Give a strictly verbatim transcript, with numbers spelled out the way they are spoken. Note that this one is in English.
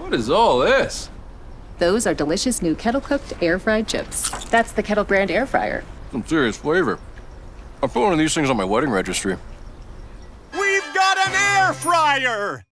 What is all this? Those are delicious new Kettle-cooked air-fried chips. That's the Kettle brand air fryer. Some serious flavor. I put one of these things on my wedding registry. We've got an air fryer!